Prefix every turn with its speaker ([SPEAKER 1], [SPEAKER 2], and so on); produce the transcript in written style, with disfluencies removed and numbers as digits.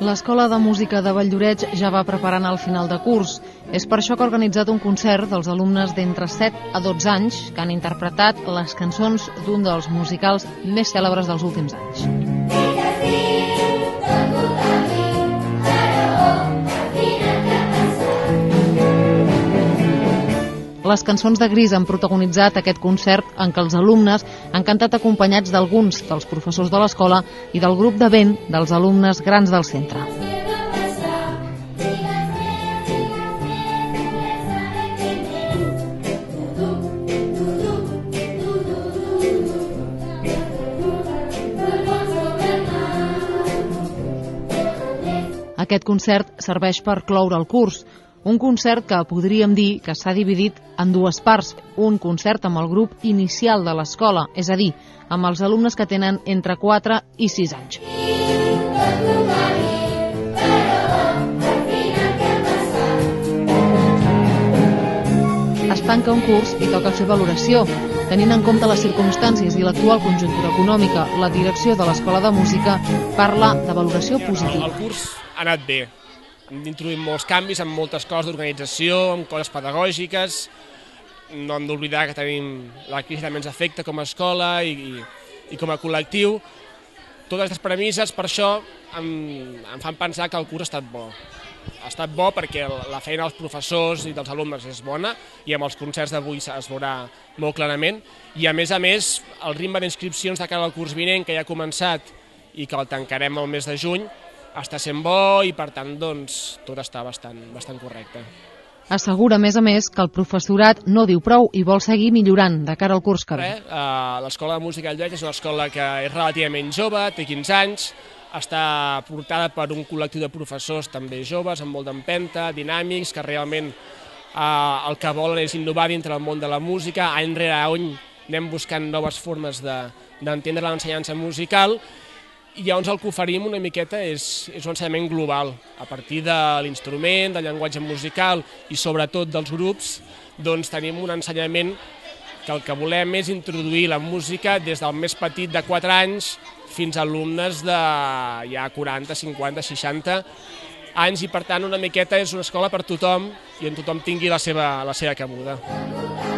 [SPEAKER 1] L'Escola de Música de Valldoreix ja va preparant el final de curs. És per això que ha organitzat un concert dels alumnes d'entre 7 a 12 anys que han interpretat les cançons d'un dels musicals més cèlebres dels últims anys. Les cançons de Gris han protagonitzat aquest concert en què els alumnes han cantat acompanyats d'alguns dels professors de l'escola i del grup de vent dels alumnes grans del centre. Aquest concert serveix per cloure el curs. Un concert que podríem dir que s'ha dividit en dues parts. Un concert amb el grup inicial de l'escola, és a dir, amb els alumnes que tenen entre 4 i 6 anys. Es tanca un curs i toca fer valoració. Tenint en compte les circumstàncies i l'actual conjuntura econòmica, la direcció de l'Escola de Música parla de valoració positiva.
[SPEAKER 2] El curs ha anat bé. Hem introduït molts canvis en moltes coses d'organització, en coses pedagògiques. No hem d'oblidar que tenim la crisi també ens afecta com a escola i com a col·lectiu. Totes aquestes premisses, per això, em fan pensar que el curs ha estat bo. Ha estat bo perquè la feina dels professors i dels alumnes és bona i amb els concerts d'avui es veurà molt clarament. I a més, el ritme d'inscripcions de cara al curs vinent, que ja ha començat i que el tancarem el mes de juny, està sent bo i, per tant, doncs, tot està bastant correcte.
[SPEAKER 1] Assegura, a més, que el professorat no diu prou i vol seguir millorant de cara al curs que ve.
[SPEAKER 2] L'Escola de Música de Valldoreix és una escola que és relativament jove, té 15 anys, està portada per un col·lectiu de professors també joves, amb molt d'empenta, dinàmics, que realment el que volen és innovar dintre el món de la música. Any rere any anem buscant noves formes d'entendre l'ensenyança musical. I llavors el que oferim una miqueta és un ensenyament global. A partir de l'instrument, del llenguatge musical i sobretot dels grups, doncs tenim un ensenyament que el que volem és introduir la música des del més petit de 4 anys fins a alumnes de ja 40, 50, 60 anys i per tant una miqueta és una escola per tothom i on tothom tingui la seva cabuda.